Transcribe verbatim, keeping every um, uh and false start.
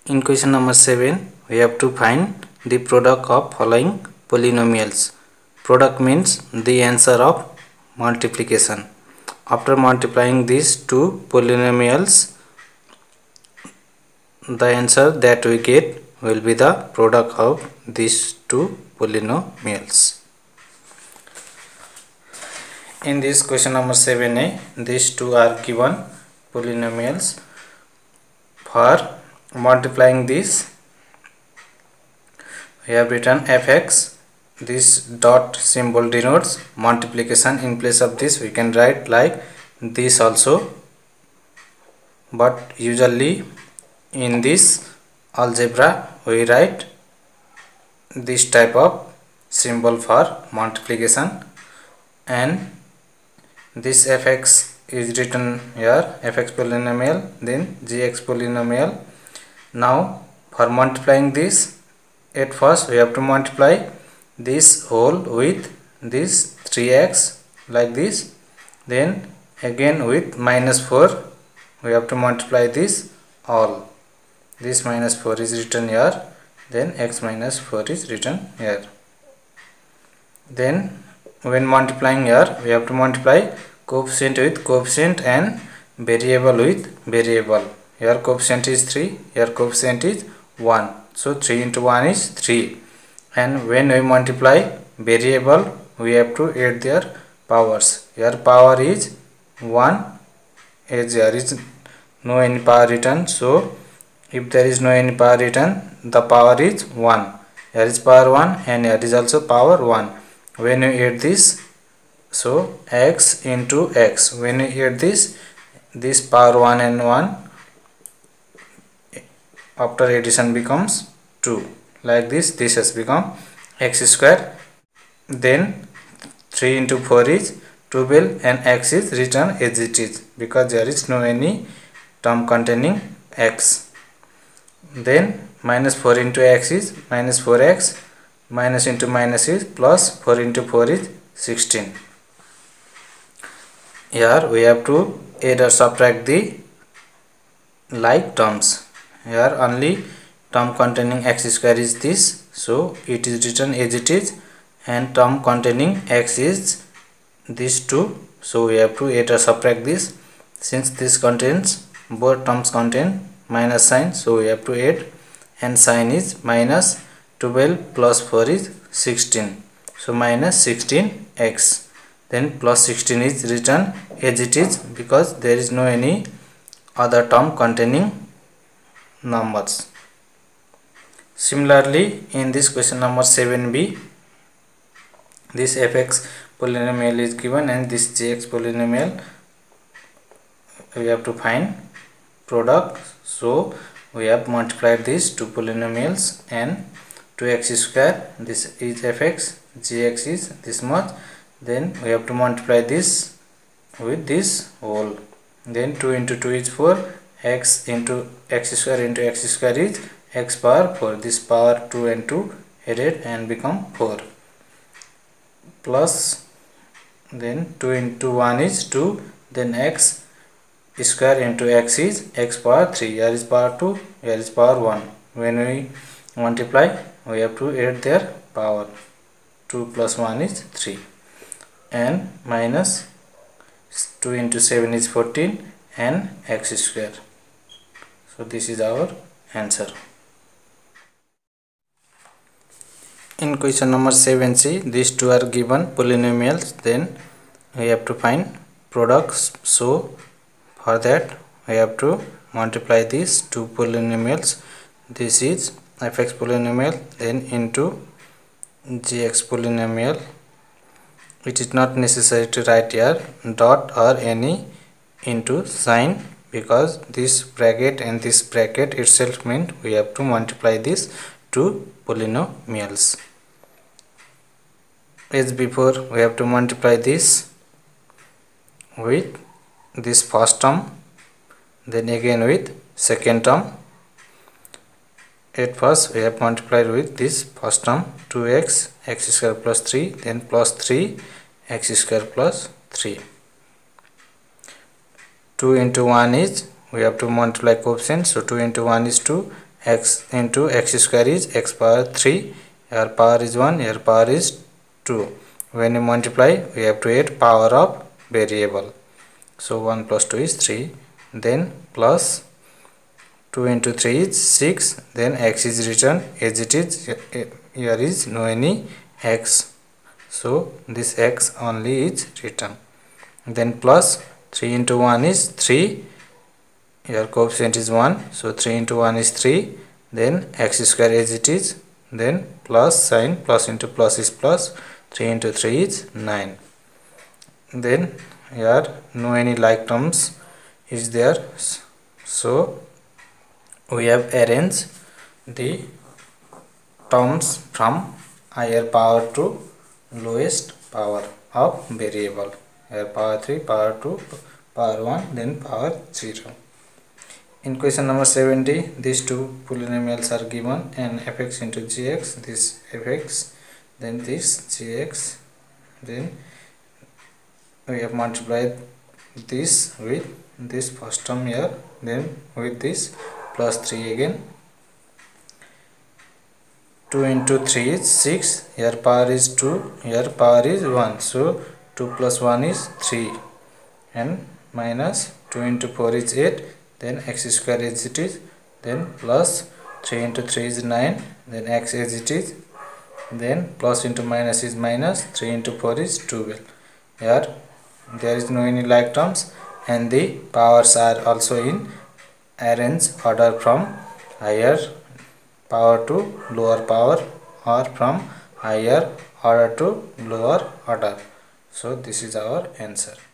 In question number seven, we have to find the product of following polynomials. Product means the answer of multiplication. After multiplying these two polynomials, the answer that we get will be the product of these two polynomials. In this question number seven A, these two are given polynomials. For multiplying this, we have written fx. This dot symbol denotes multiplication. In place of this, we can write like this also, but usually in this algebra we write this type of symbol for multiplication, and this fx is written here, fx polynomial, then gx polynomial. Now for multiplying this, at first we have to multiply this whole with this three x like this, then again with minus four we have to multiply this all. This minus four is written here, then x minus four is written here. Then when multiplying here, we have to multiply coefficient with coefficient and variable with variable. Here coefficient is three, here coefficient is one. So three into one is three. And when we multiply variable, we have to add their powers. Here power is one, as there is no any power written. So if there is no any power written, the power is one. Here is power one and here is also power one. When you add this, so x into x. When you add this, this power one and one, after addition becomes two. Like this, this has become x square. Then three into four is twelve and x is written as it is because there is no any term containing x. Then minus four into x is minus four x, minus into minus is plus, four into four is sixteen. Here we have to add or subtract the like terms. Here only term containing x square is this, so it is written as it is, and term containing x is these two, so we have to add or subtract this. Since this contains, both terms contain minus sign, so we have to add, and sign is minus twelve plus four is sixteen, so minus sixteen x. Then plus sixteen is written as it is because there is no any other term containing numbers. Similarly, in this question number seven B, this fx polynomial is given and this gx polynomial, we have to find product. So we have multiplied these two polynomials, and two x square, this is fx, gx is this much. Then we have to multiply this with this whole. Then two into two is four, x into x square into x square is x power four. This power two and two added and become four. Plus, then two into one is two, then x square into x is x power three. Here is power two, here is power one. When we multiply, we have to add their power. two plus one is three. And minus two into seven is fourteen and x square. So this is our answer. In question number seven C, these two are given polynomials, then we have to find products. So for that we have to multiply these two polynomials. This is fx polynomial, then into gx polynomial. It is not necessary to write here dot or any into sign because this bracket and this bracket itself meant we have to multiply these two polynomials. As before, we have to multiply this with this first term, then again with second term. At first we have multiplied with this first term, two x, x square plus three, then plus three, x square plus three. two into one is, we have to multiply coefficient, so two into one is two, x into x square is x power three, here power is one, here power is two. When you multiply, we have to add power of variable. So one plus two is three, then plus two into three is six, then x is written as it is. Here is no any x, so this x only is written. Then plus three into one is three, here coefficient is one, so three into one is three, then x square as it is, then plus sign, plus into plus is plus, three into three is nine. Then here no any like terms is there, so we have arranged the terms from higher power to lowest power of variable. Here power three, power two, power one, then power zero. In question number seventy, these two polynomials are given, and fx into gx, this fx, then this gx, then we have multiplied this with this first term here, then with this plus three again. two into three is six, here power is two, here power is one, so two plus one is three, and minus two into four is eight, then x square as it is, then plus three into three is nine, then x as it is, then plus into minus is minus, three into four is twelve. Here there is no any like terms, and the powers are also in arrange order from higher power to lower power, or from higher order to lower order. So this is our answer.